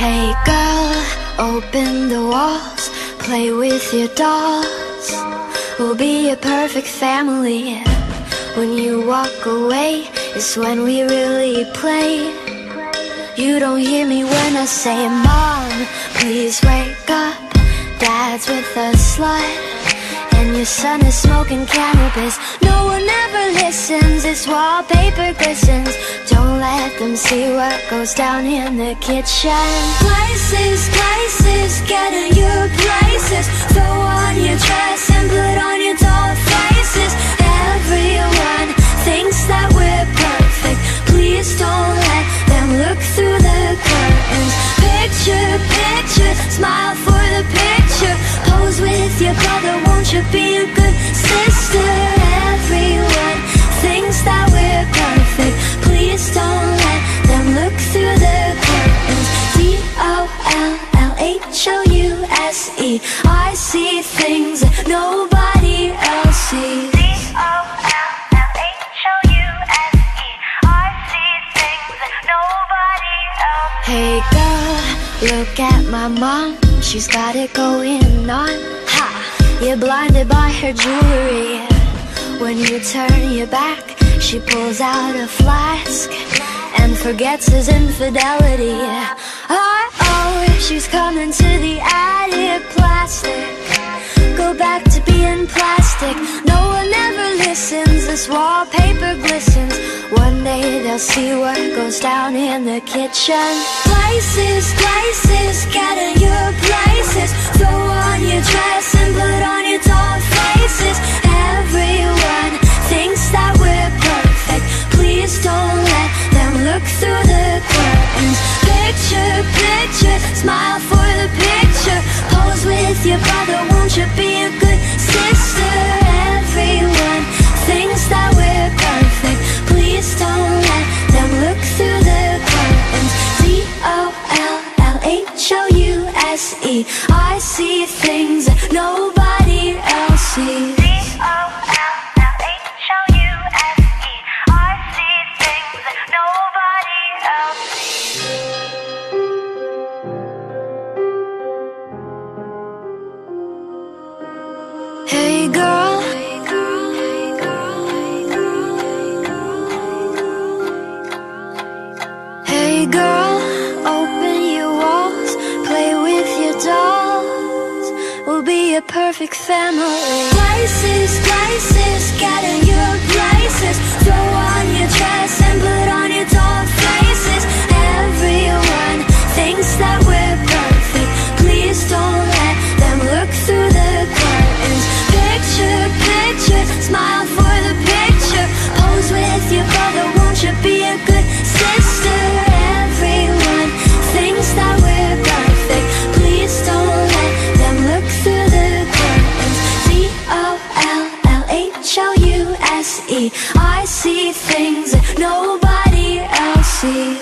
Hey girl, open the walls, play with your dolls. We'll be a perfect family. When you walk away is when we really play. You don't hear me when I say, Mom, please wake up. Dad's with a slut, and your son is smoking cannabis. No one ever listens, this wallpaper glistens. Don't let them see what goes down in the kitchen. Places, places, get in your places. Throw on your dress and put on your doll faces. Everyone thinks that we're perfect. Please don't let them look through the curtains. Picture, picture, smile for the picture. Pose with your brother, won't you be a good sister? Everyone thinks that we're perfect. Please don't let them look through the curtains. Dollhouse. I see things that nobody else sees. Hey girl, look at my mom, she's got it going on. Ha! You're blinded by her jewelry. When you turn your back, she pulls out a flask and forgets his infidelity. Oh, she's coming to the attic. Plastic, go back to being plastic. No one ever listens, this wallpaper glistens. One day they'll see what goes down in the kitchen. Places, places, get in your places. Throw on your dress and put on your doll faces. Everyone thinks that we're perfect. Please don't let them look through the curtains. Picture, picture, smile for the picture. Pose with your brother, won't you be a good sister? Everyone thinks that we're perfect. Please don't let them look through the curtains. Dollhouse. I see things that nobody else sees. Hey girl, hey girl, open your walls, play with your dolls. We'll be a perfect family. Places, places, get in your places. Throw on your dress and put on your doll faces. Everyone thinks that we're perfect. Please don't let them look through the curtains. Picture, picture, smile for the picture. Pose with your brother, won't you be a good sister? Everyone thinks that we're perfect. Please don't let them look through the curtains. Dollhouse. I see things that nobody else sees.